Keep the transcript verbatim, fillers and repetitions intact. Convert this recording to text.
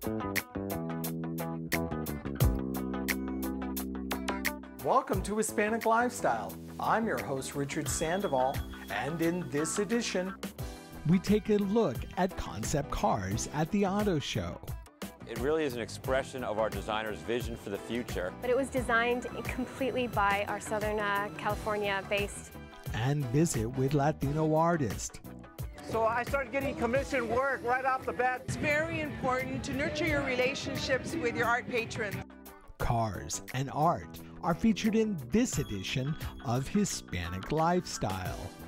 Welcome to Hispanic Lifestyle. I'm your host, Richard Sandoval, and in this edition, we take a look at concept cars at the auto show. It really is an expression of our designer's vision for the future. But it was designed completely by our Southern uh, California-based. And visit with Latino artists. So I started getting commission work right off the bat. It's very important to nurture your relationships with your art patrons. Cars and art are featured in this edition of Hispanic Lifestyle.